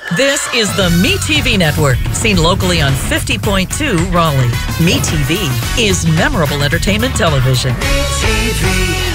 This is the MeTV network, seen locally on 50.2 Raleigh. MeTV is memorable entertainment television. MeTV.